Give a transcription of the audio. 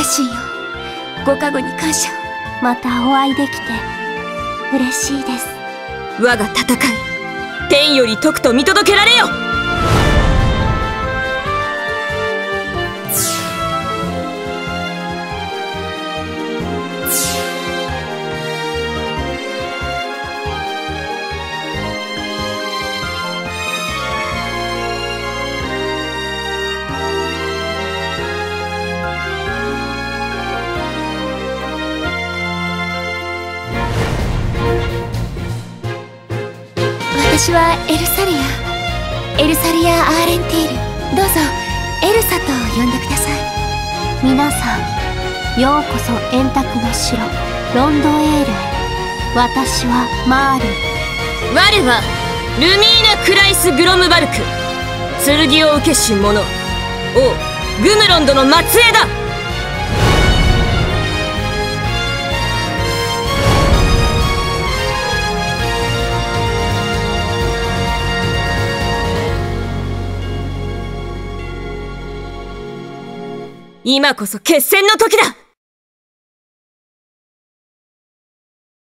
しいよ。ご加護に感謝。またお会いできて嬉しいです。 我が戦い、天より徳と見届けられよ。 私はエルサリア・アーレンティール。どうぞエルサと呼んでください。皆さん、ようこそ円卓の城ロンドエールへ。私はマール。 我はルミーナ・クライス・グロムバルク、剣を受けし者、王グムロンドの末裔だ。今こそ決戦の時だ。